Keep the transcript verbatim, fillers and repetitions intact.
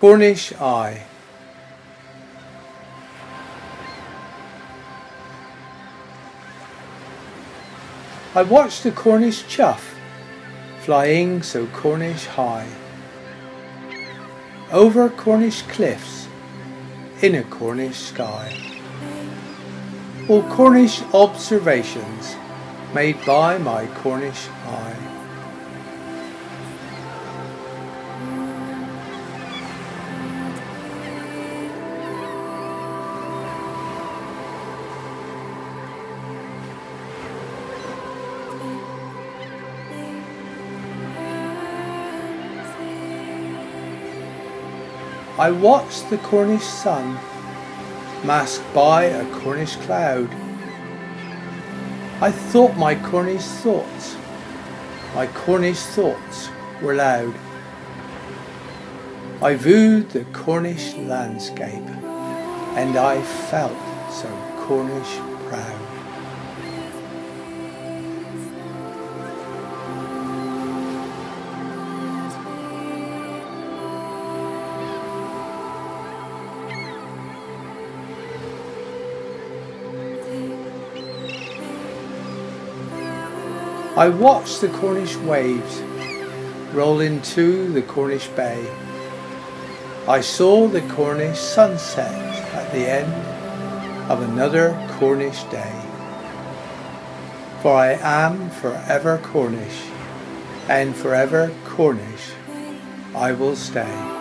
Cornish Eye. I watched the Cornish chough flying so Cornish high, over Cornish cliffs in a Cornish sky. All Cornish observations made by my Cornish eye. I watched the Cornish sun masked by a Cornish cloud. I thought my Cornish thoughts, my Cornish thoughts were loud. I viewed the Cornish landscape, and I felt so Cornish proud. I watched the Cornish waves roll into the Cornish bay. I saw the Cornish sunset at the end of another Cornish day. For I am forever Cornish, and forever Cornish I will stay.